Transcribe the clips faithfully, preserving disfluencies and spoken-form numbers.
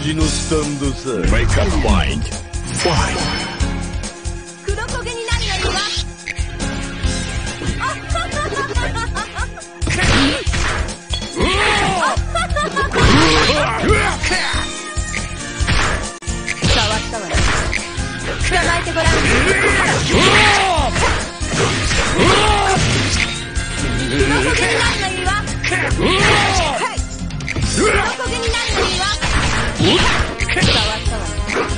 じのスタンドさ。 Make up mind. Fly. 黒焦げになるのよ。触ったわね。捕まえてごらん。黒焦げになるのいいわ。黒焦げになるのいいわ。触ったわね。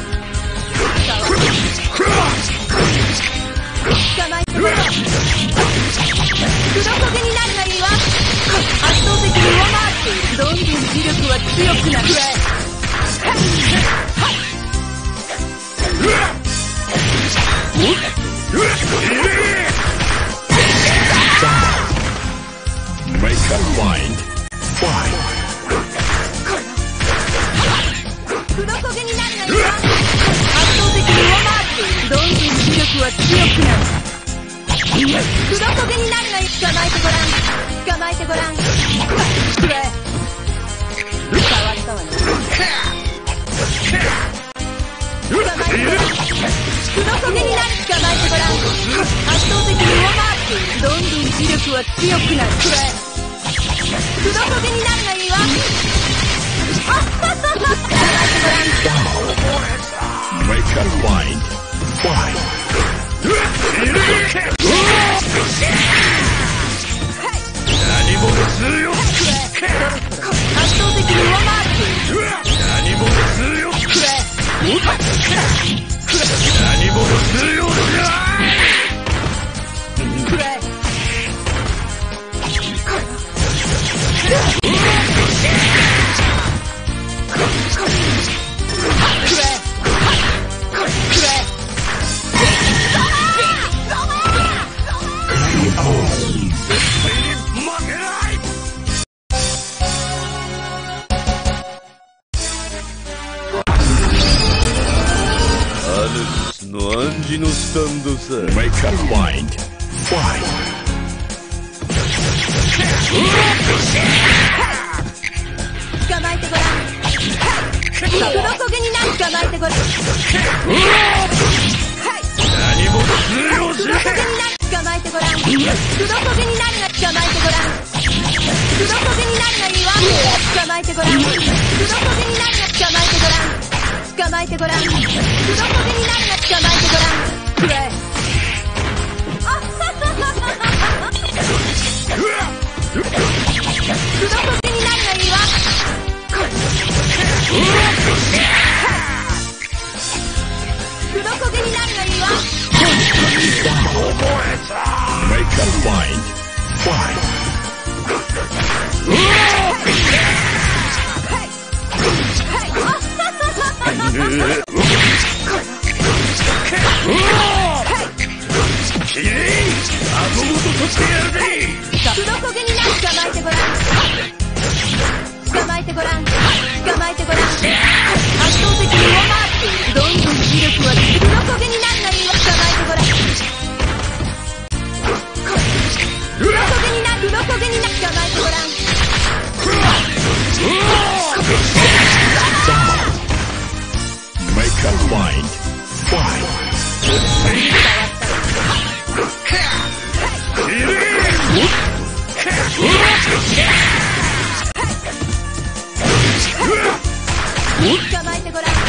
捕まえてごらん。黒焦げになるのいいわ。圧倒的に上回っている。どんどん磁力は強くなる。 Make up mind. Fly. 黒焦げになるのいいわ。圧倒的に上回っている。どんどん磁力は強くなる。黒焦げになるのいい。捕まえてごらん。捕まえてごらん。くれ。触ったわね。捕まえてごらん。黒焦げになる。捕まえてごらん。圧倒的に上回っている。どんどん磁力は強くなる。くれ。黒焦げになるのいいわ。 Make up mind. Fly. 何もするよ。 圧倒的に上回っている。 何もするよ。何もするよ。 くれ。 の暗示のスタンドさ。 Make up mind. Fly. 捕まえてごらん。黒焦げになる。捕まえてごらん。 何もするよ。 黒焦げになる。捕まえてごらん。黒焦げになるの。捕まえてごらん。黒焦げになるのいいわ。捕まえてごらん。黒焦げになるの。捕まえてごらん。捕まえてごらん。黒焦げになるの。捕まえてごらん。くれ。黒焦げになるのいいわ。黒焦げになるのいいわ。 Make up mind. Fly. きれい。顎ごと取ってやるぜ。 黒焦げになる。捕まえてごらん。捕まえてごらん。捕まえてごらん。圧倒的に上回っている。どんどん磁力は黒焦げになるのいいわ。捕まえてごらん。黒焦げになる。黒焦げになる。捕まえてごらん。 Make up mind. Fly. 捕まえてごらん。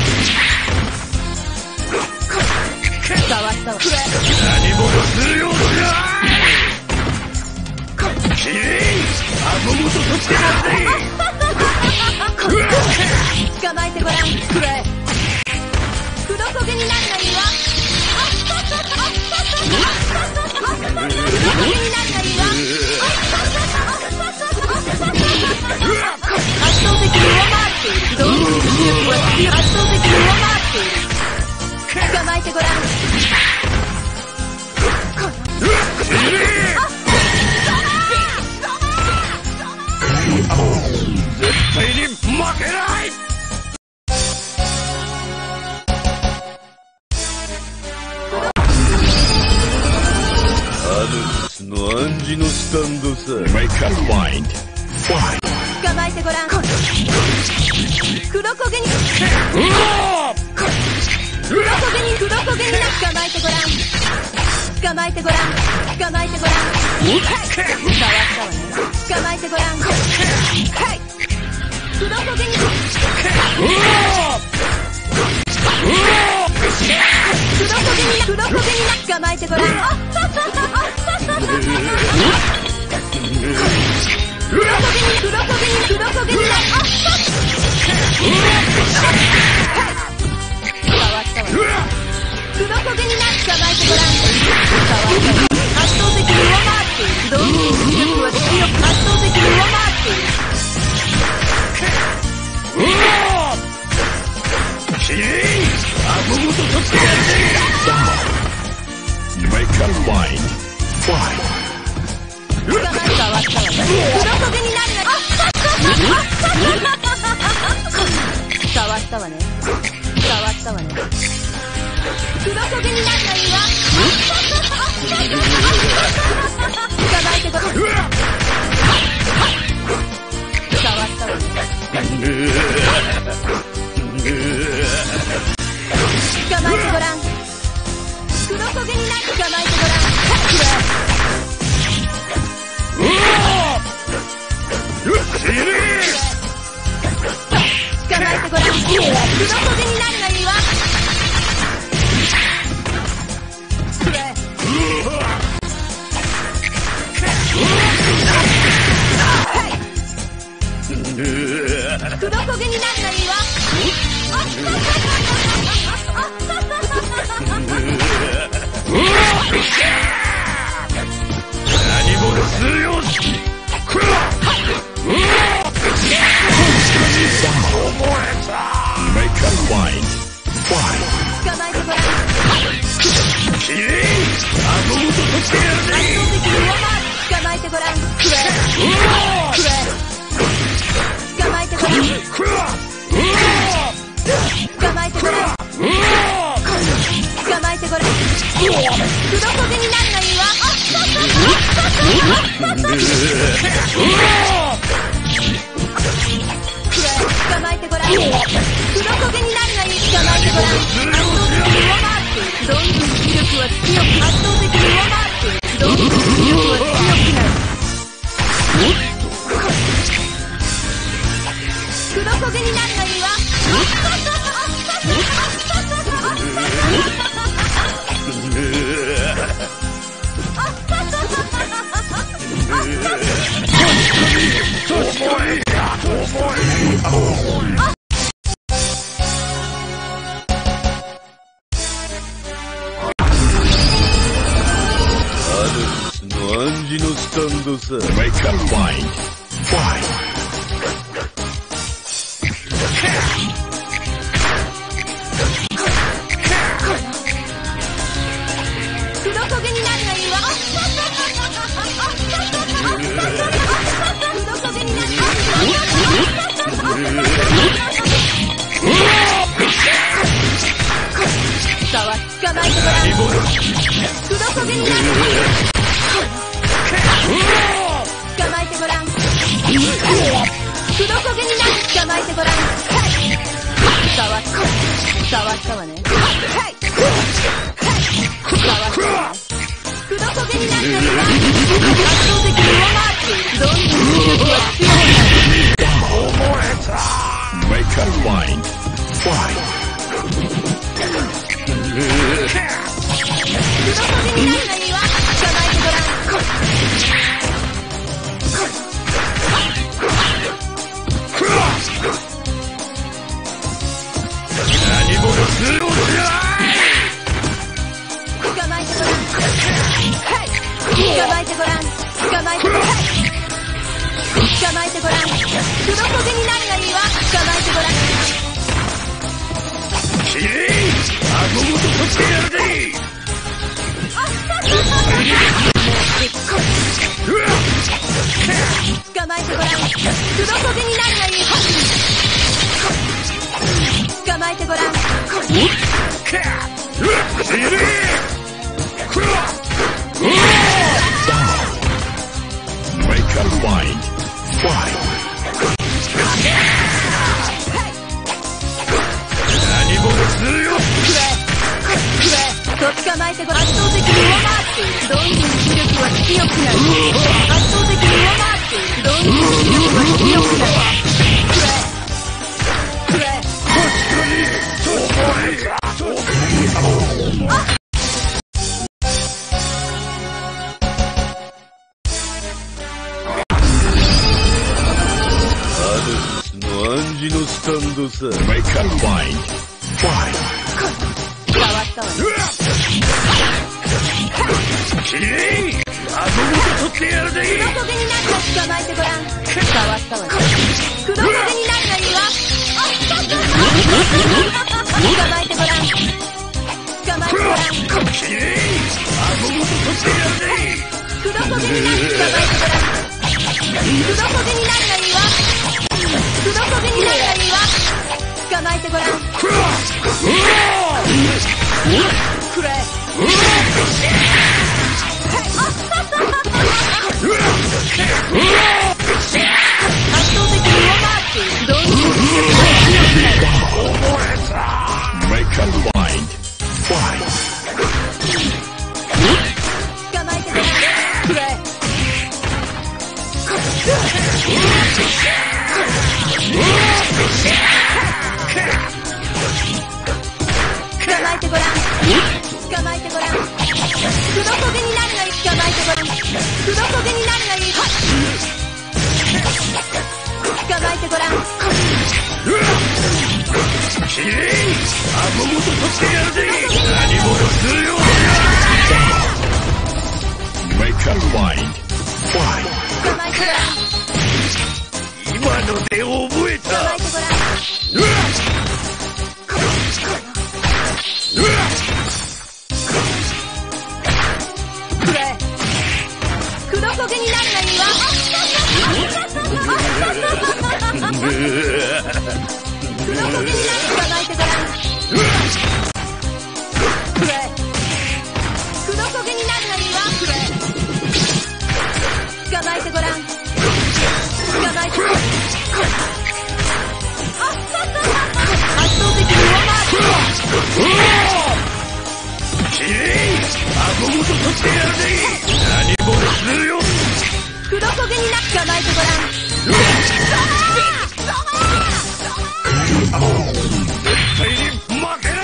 触ったわ。 何もするよ。きれい。顎ごと取ってやるぜ。 捕まえてごらん。くれ。黒焦げになるのいいわ。黒焦げになるのいいわ。圧倒的に上回っている。どんどん磁力は強い。圧倒的に上回っている。捕まえてごらん。 絶対に負けない。 の暗示のスタンドさ。 Make up mind. Fly. 捕まえてごらん。黒焦げに黒焦げに黒焦げにな捕まえてごらん捕まえてごらん捕まえてごらんはい触ったわね捕まえてごらんはい黒焦げに黒焦げに黒焦げに捕まえてごらん黒焦げに黒焦げに黒焦げにな黒焦げにな捕まえてごらん圧倒的に上回っている同時に磁力は強く圧倒的に上回っているきれい顎ごと取ってやるぜ Make up wine Fine 捕まえたわったわね黒焦げになるな触ったわね触ったわね黒焦げになるのいいわ捕まえてごらん触ったわね捕まえてごらん黒焦げになる捕まえてごらん捕まえてごらん黒焦げになるのいいわ黒焦げになるのいいわ何も通用しMake up wine Fine 捕まえてごらんきれい顎ごと取ってやるぜ圧倒的に上回る捕まえてごらんくれ捕まえてごらん捕まえてごらん捕まえてごらん黒焦げになるのいいわ捕まえてごらん黒焦げになるのいい捕まえてごらん圧倒的に上回っているどんどん磁力は強く圧倒的に上回っているどんどん磁力は強くなる黒焦げになるのいいわアドレスの暗示のスタンドさ Make up wine Fine 黒焦げになるのいいわ黒焦げになる捕まえてごらん黒焦げになる捕まえてごらん黒焦げになる捕まえてごらん触った触ったわねはい触ったわね黒焦げになるのには圧倒的に上回っているどんどん磁力は強くなる Make up wine Fine 黒焦げになるのいいわ捕まえてごらん何も通用しない捕まえてごらんはい捕まえてごらん捕まえてごらん捕まえてごらん黒焦げになるのいいわ捕まえてごらんきれい顎ごと取ってやるぜ捕まえてごらん黒焦げになるのいい捕まえてごらんきれい Make up wine Fine 黒焦捕まえてごらん。圧倒的に上回っている。どんどん視力は強くなる。圧倒的に上回っている。どんどん視力は強くなる。くれくれあアンジのスタンドさ。 Make a line. Fly. 変わったわね。 きれい。顎ごと取ってやるぜ。 黒焦げになるの捕まえてごらん。変わったわね。黒焦げになるのいいわ。捕まえてごらん。捕まえてごらん。 きれい。顎ごと取ってやるぜ。 黒焦げになる捕まえてごらん。黒焦げになるのいいわ。黒焦げになるのいいわ。捕まえてごらん。くれ圧倒的に上回っている。どんどん視力が強くなる。 Make a line. Fly. 捕まえてごらん。くれ捕まえてごらん。捕まえてごらん。黒焦げになるのいい。捕まえてごらん。黒焦げになるのいい。捕まえてごらん。 きれい。顎ごと取ってやるぜ。何もするよ。Make a line. Fly. 捕まえてごらん。 今ので覚えた。 捕まえてごらん。くれ黒焦げになるのいいわ。黒焦げになる。捕まえてごらん。くれ黒焦げになるのいいわ。くれ捕まえてごらん。捕まえてごらん。圧倒的に上回っている。 きれい。顎ごと取ってやるぜ。何もするよ。 黒焦げになって捕まえてごらん。 絶対に負けない。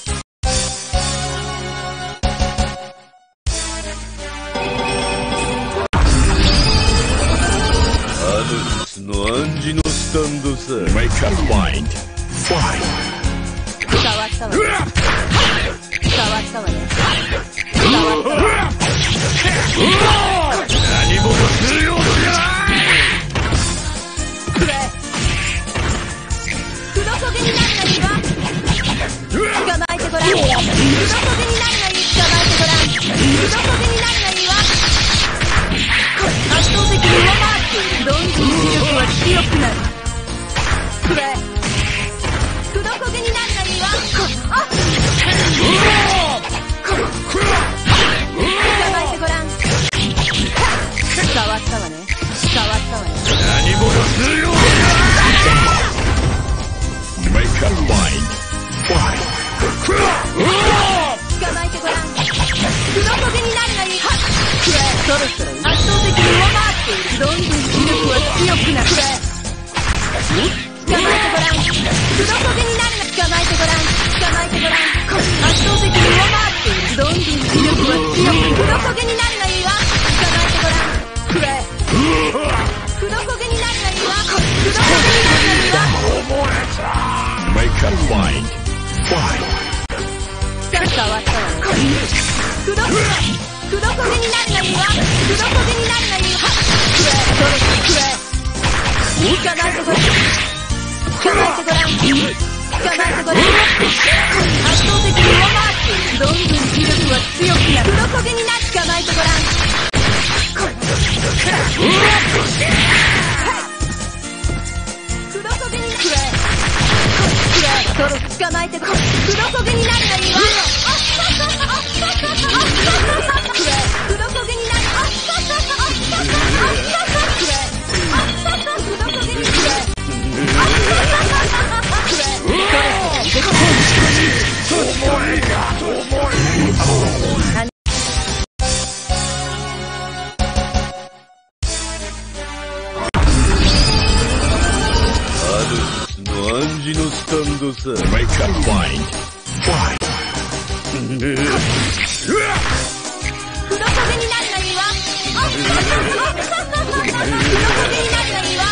アヌスの暗示のスタンドさ。 Make a line. Fly. 変わったわね。変わったわね。変わったわね。 何もするようじゃない。 くれ黒焦げになるのいいわ。捕まえてごらん。黒焦げになるのいい。捕まえてごらん。黒焦げになるのいいわ。圧倒的に上回っている。どんどん視力は強くなる。くれ黒焦げになるのいいわ。あっ捕まえてごらん。変わったわね。変わったわね。 何もするようじゃない。Make a line. Fly. 捕まえてごらん。黒焦げになるのいい。くれそろそろ圧倒的に上回っている。どんどん視力は強くなる。くれ捕まえてごらん。黒焦げになるの。捕まえてごらん。捕まえてごらん。圧倒的に上回っている。どんどん視力は強く。黒焦げになるのいいわ。捕まえてごらん。くれ黒焦げになるのいいわ。黒焦げになるのいいわ。 Make a line. Fly. 変わったわね。黒黒焦げになるのいいわ。黒焦げになるのいいわ。くれそろそろくれ捕まえてごらん。捕まえてごらん。捕まえてごらん。圧倒的に上回っている。どんどん視力は強くなる。黒焦げになる。捕まえてごらん。黒焦げになる。くれくれそろそろ捕まえてごらん。黒焦げになるのいいわ。くれ黒焦げになる。くれ黒焦げにくれくれそろそろ時のスタンドさ。 Make up mind. Fight. 黒焦げになるのには黒焦げになるのには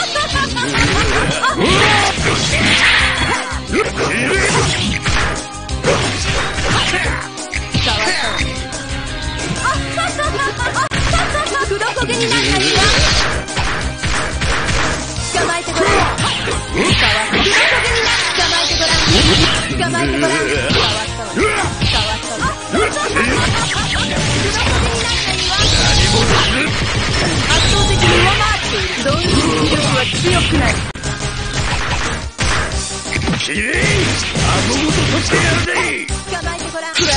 黒焦げになるのには捕まえてごらん。黒焦げになる。捕まえてごらん。捕まえてごらん。変わったわ。変わったわ。黒焦げになるのには圧倒的に上回っている。どんどん威力は強くなる。 きれい顎ごと取ってやるぜ。 捕まえてごらん。捕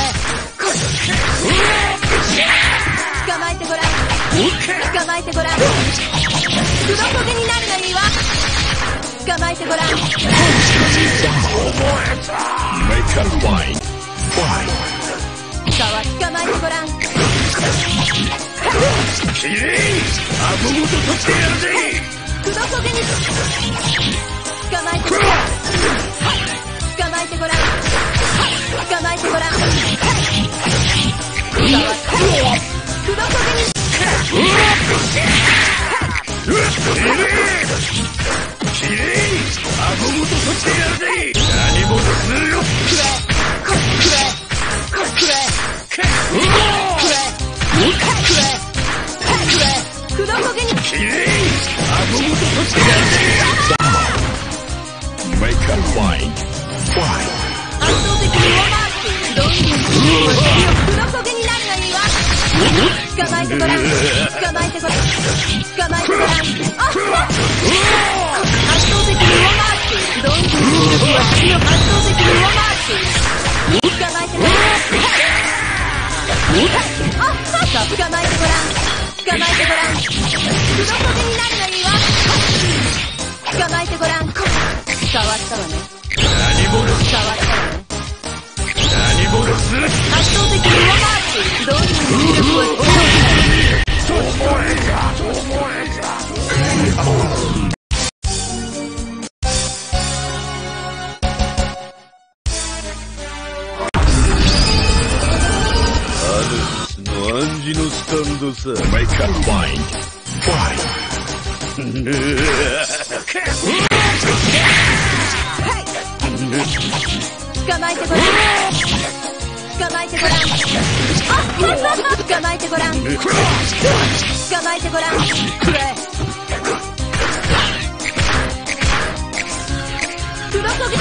まえてごらん。捕まえてごらん。黒焦げになるのには捕まえてごらん。 Make up mind. Fight. 捕まえてごらん。 きれい顎ごと取ってやるぜ。 黒焦げに捕まえてごらん。捕まえてごらん。捕まえてごらん。黒焦げにきれい顎ごと取ってやるぜ。何もするよ。 くれくれくれくれくれ黒焦げにきれい顎ごと取ってやるぜ。 Make up mind. Fight. 圧倒的に上回っている。どんどん強く黒焦げになるのには捕まえてごらん。捕まえてごらん。捕まえてごらん。あっ圧倒的に上回っている。どんどん威力は強く圧倒的に上回っている。捕まえてごらん。あっ捕まえてごらん。捕まえてごらん。黒焦げになるのには捕まえてごらん。変わったわね。 何も変わったわね。 何もする。 圧倒的に上回っている。どんどん威力は強くなアヌスの暗示のスタンドさ。 Make up mind. Fight. 捕まえてごらん。捕まえてごらん。捕まえてごらん。捕まえてごらん。くれ。黒焦げ。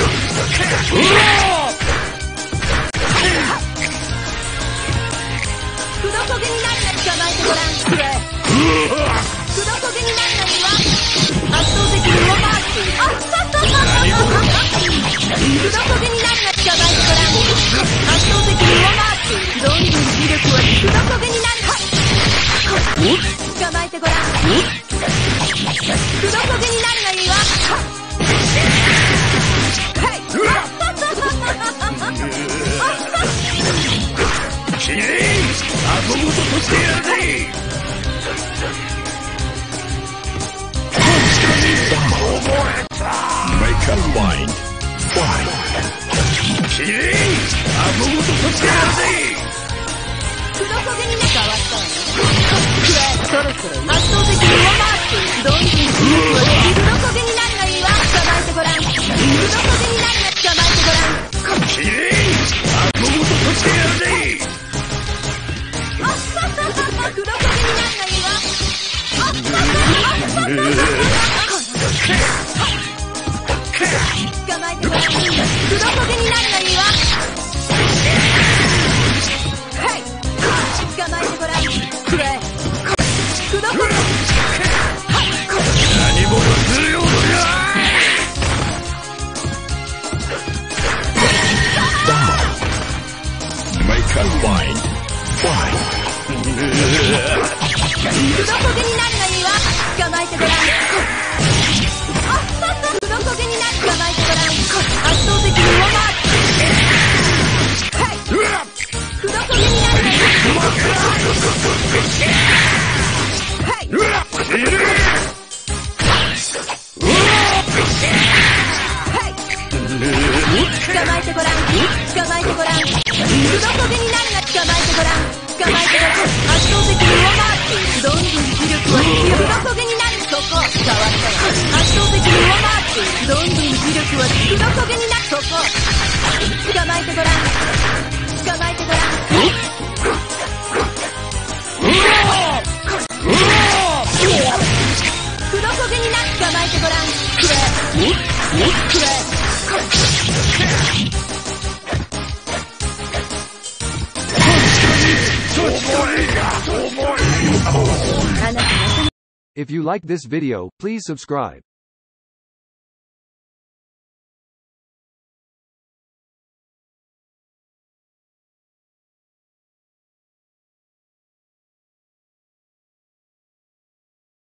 黒焦げになるのに捕まえてごらん。くれ。黒焦げになるのには圧倒的に上回っている。黒焦げになるのに捕まえてごらん。圧倒的に上回っている。どんどん威力は黒焦げになる。捕まえてごらん。黒焦げになるのにはきれい顎ごと取ってやるぜ。 Make up mind. Fight. きれい顎ごと取ってやるぜ。 黒焦げにな変わったわね。そろそろ圧倒的に上回っている。どんどん威力は黒焦げになるのには捕まえてごらん。黒焦げになるの捕まえてごらん。 きれい顎ごと取ってやるぜ。 黒焦げになるのには捕まえてごらん。黒焦げになるのには捕まえてごらん。くれ。黒焦げ。 何もするようじゃ。 Make up mind. Fight. 黒焦げになるのには捕まえてごらん。黒焦げになる。捕まえてごらん。圧倒的に上回って黒焦げになるのに黒焦げになるのに捕まえてごらん。捕まえてごらん。黒焦げになるな。捕まえてごらん。捕まえてごらん。圧倒的に上回っている。どんどん威力は強い。黒焦げになる。そこ変わったわ。圧倒的に上回っている。どんどん威力は黒焦げになる。そこ捕まえてごらん。捕まえてごらん。黒焦げになる。捕まえてごらん。くれくれ If you like this video, please subscribe.